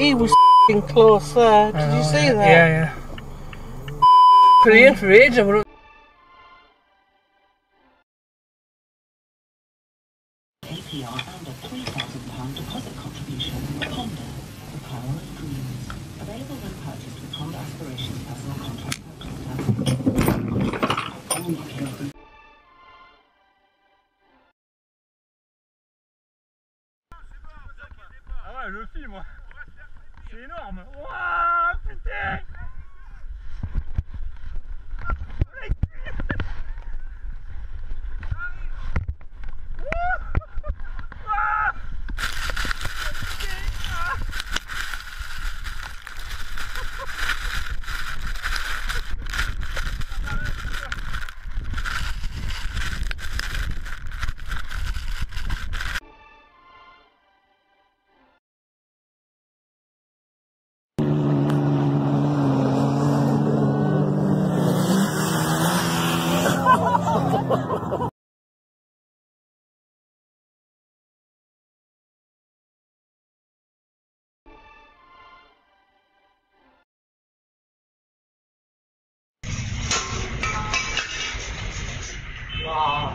He was f***ing close there. Did you see that? Yeah, yeah. Praying for ages about it. APR and a £3,000 deposit contribution. Honda, the power of dreams. Available when purchased with Honda Aspirations personal contract purchase. Ah ouais, le film, c'est énorme. Wouah, putain! Wow.